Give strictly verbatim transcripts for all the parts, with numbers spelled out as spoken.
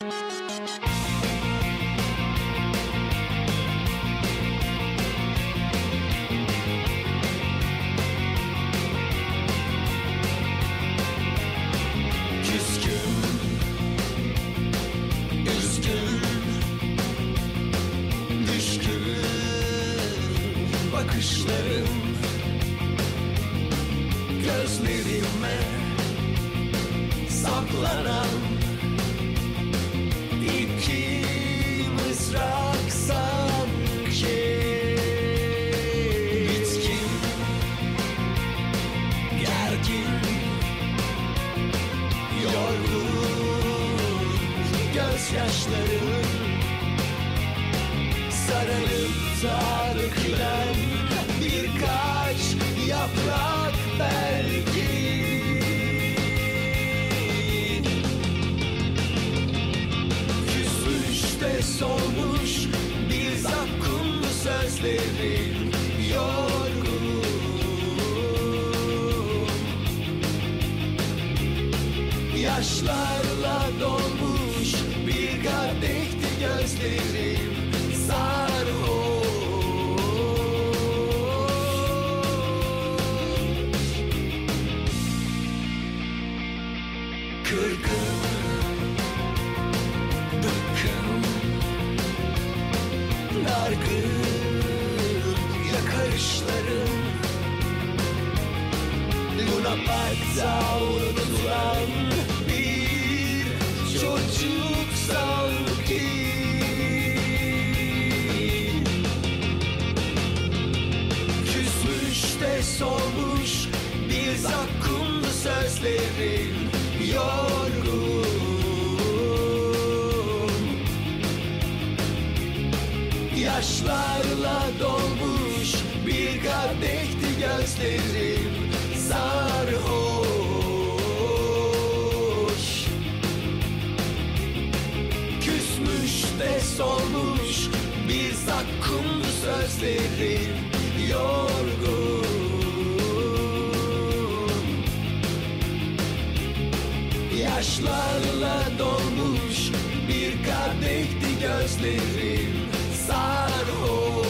Gözlerime saplanan iki mızrak sanki. Bitkin, gergin, yorgun gözyaşların sararıp da dökülen birkaç yaprak belki. Küsmüş de solmuş bir zakkumlu sözlerin, yorgun yaşlarla dolmuş bir kadehti gözlerim, sarhoş. Kırgın, bıkkın, dargın yakarışların, Luna Park'ta unutulan bir çocuk sanki. Küsmüş de solmuş bir zakkumlu sözlerin, yorgun yaşlarla dolmuş bir kadehti gözlerim, sarhoş. Küsmüş de solmuş bir zakkumlu sözlerim, yorgun yaşlarla dolmuş bir kadehti gözlerim, sarhoş.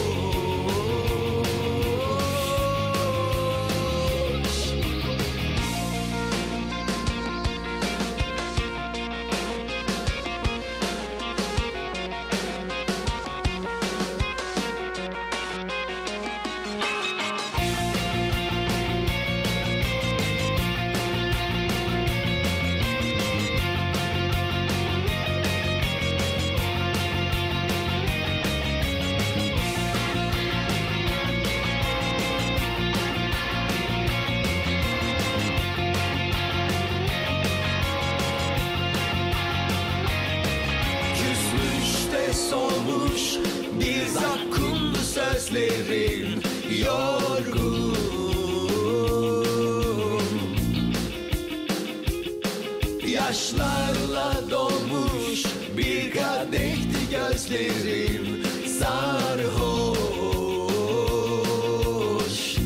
Solmuş bir zakkumlu sözlerin, yorgun yaşlarla dolmuş bir kadehti gözlerim, sarhoş.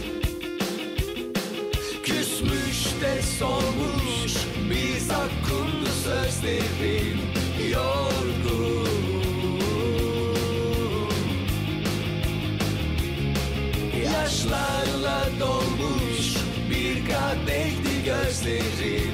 Küsmüş de solmuş bir zakkumlu sözlerin, yorgun yaşlarla dolmuş bir kadehti gözlerim,